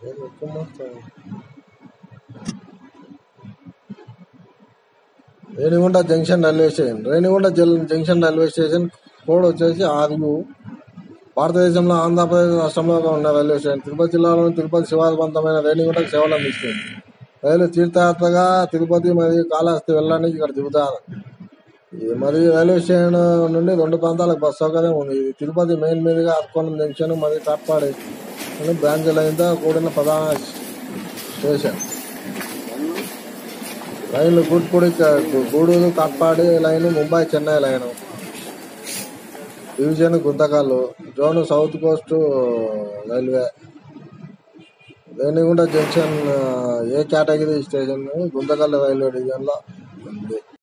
Renigunta junction railway station. Renigunta junction railway station code వచ్చేసి 6. భారతదేశంలో ఆంధ్రప్రదేశ్ రాష్ట్రంలో ఉన్న రైల్వే స్టేషన్. తిరుపతి జిల్లాలోని తిరుపతి శివారువంతమైన రేణిగుంటకు సేవలు అందిస్తుంది. రైలు తీర్థయాత్రగా తిరుపతి మరియు కాళహస్తి వెళ్ళడానికి ఇక్కడ దిగుతారు. మరియు రైల్వే స్టేషన్ నుండి 2 ప్రాంతాలకు బస్ సౌకర్యం ఉంది. ఇది తిరుపతి మెయిన్ మీదుగా అర్కోణం జంక్షన్ మరియు కాట్పాడి బ్రాంచ్ లైన్తో కూడిన ప్రధాన స్టేషన్. రైలు Gudur Katpadi line, Mumbai Chennai line. Division Guntakal. Zone south coast railway. Renigunta junction A category station? Guntakal railway division లో ఉంది.